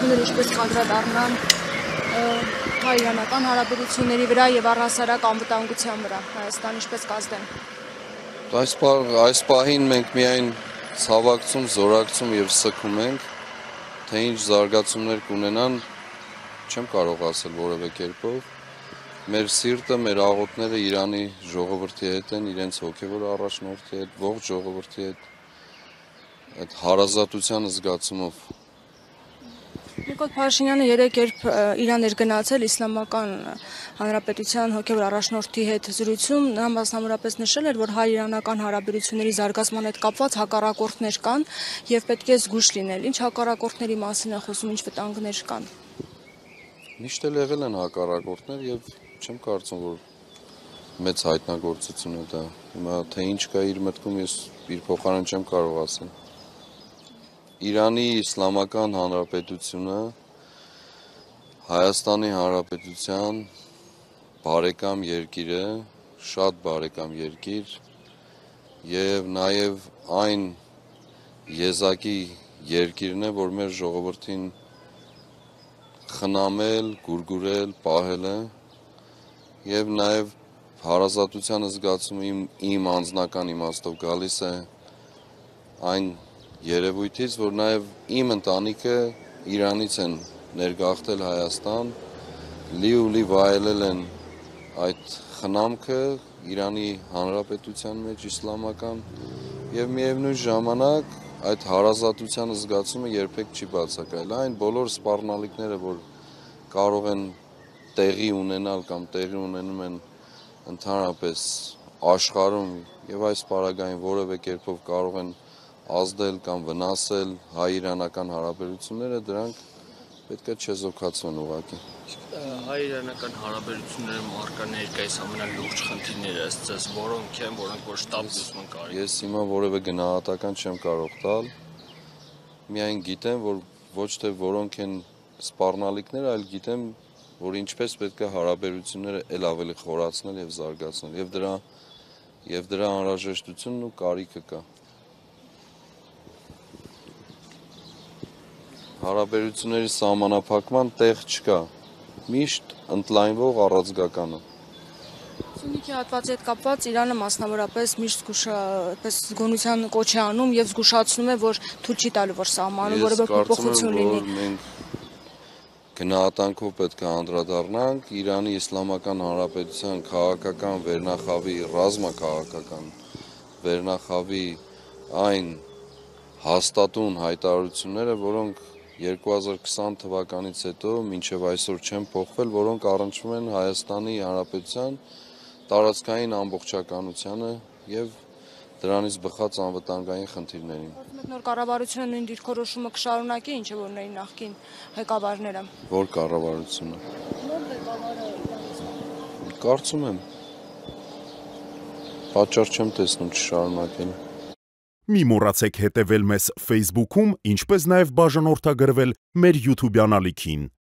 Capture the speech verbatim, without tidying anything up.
հարաբերությունները ինչպես կանդրադառնան հայ-իրանական հարաբերությունների վրա եւ առհասարակ անվտանգության վրա Հայաստան ինչպես կազդեն։ Այս այս պահին մենք միայն ցավակցում, զորակցում եւ սգում ենք, թե ինչ զարգացումներ կունենան, չեմ կարող ասել որևէ կերպով։ Մեր սիրտը, մեր աղոթները Իրանի ժողովրդի հետ են, իրենց հոգևոր առաջնորդի հետ, ողջ ժողովրդի հետ, այդ հարազատության զգացումով։ Նիկոլ Փաշինյանը երեկ երբ Իրան էր գնացել Իսլամական Հանրապետության հոգևոր առաջնորդի հետ զրույցում, նա մասնավորապես նշել էր, որ հայ-իրանական հարաբերությունների զարգացման հետ կապված հակառակորդներ կան եւ պետք է զգույշ լինել։ Ինչ հակառակորդների մասին է խոսում, ինչ վտանգներ կան։ Միշտ էլ եղել են հակառակորդներ եւ չեմ կարծում, որ մեծ հայտնագործություն է դա։ Հիմա թե ինչ կա իր մտքում, ես իր փոխարեն չեմ կարող ասել։ Իրանի Իսլամական Հանրապետությունը Հայաստանի Հանրապետության բարեկամ երկիր է, շատ բարեկամ երկիր եւ նաեւ այն եզակի երկիրն է, որ մեր ժողովրդին խնամել, գուրգուրել, պահել է եւ նաեւ հարազատության զգացումը իմ, իմ անձնական իմաստով գալիս է այն երևույթից, որ նաեւ իմ ընտանիքը Իրանից են ներգաղթել Հայաստան, լի ու լի վայելել են այդ խնամքը Իրանի Հանրապետության մեջ իսլամական եւ միևնույն ժամանակ այդ հարազատության զգացումը երբեք չի բացակայել։ Այն բոլոր սպառնալիքները, որ կարող են տեղի ունենալ կամ տեղի ունենում են ընդհանրապես աշխարհում եւ այս պարագային որևէ կերպով կարող են ազդել կամ վնասել հայ-իրանական հարաբերությունները, դրանք պետք է չեզոքացվեն ուղղակի։ Հայ-իրանական հարաբերությունները մարկա ներկայիս ամենալուրջ խնդիրները ըստ որոնք են, որոնք որ շտապ լուծման կարելի։ Ես հիմա որևէ գնահատական չեմ կարող տալ։ Միայն գիտեմ, որ ոչ թե որոնք են սպառնալիքները, այլ գիտեմ, որ ինչպես պետք է հարաբերությունները ել ավելի խորացնել եւ զարգացնել, եւ դրա եւ դրա անհրաժեշտությունն ու կարիքը կա։ Հարաբերությունների սահմանափակման տեղ չկա, միշտ ընդլայնվող առանցքական է։ Սյունիքի հատվածի հետ կապված Իրանը մասնավորապես միշտ զգուշապես զգոնության կոչ է անում եւ զգուշացնում է, որ թույլ չի տալու, որ սահմանում որևէ փոփոխություն լինի։ Մենք գնահատանքով պետք է անդրադառնանք Իրանի Իսլամական Հանրապետության քաղաքական վերնախավի, ռազմաքաղաքական վերնախավի այն հաստատուն հայտարարությունները, որոնք երկու հազար քսան թվականից հետո մինչև այսօր չեն փոխվել, որոնք առնչվում են Հայաստանի Հանրապետության տարածքային ամբողջականությանը եւ դրանից բխած անվտանգային խնդիրներին։ Նոր կառավարությունը նույն դիրքորոշումը կշարունակի, ինչը որ ունեին նախկին ղեկավարները։ Որ կառավարությունը։ Նոր ղեկավարը Կարծում եմ։ Պատճառ չեմ տեսնում չշարունակել։ Մի մոռացեք հետևել մեզ Facebook-ում, ինչպես նաև բաժանորդագրվել մեր YouTube-յան ալիքին։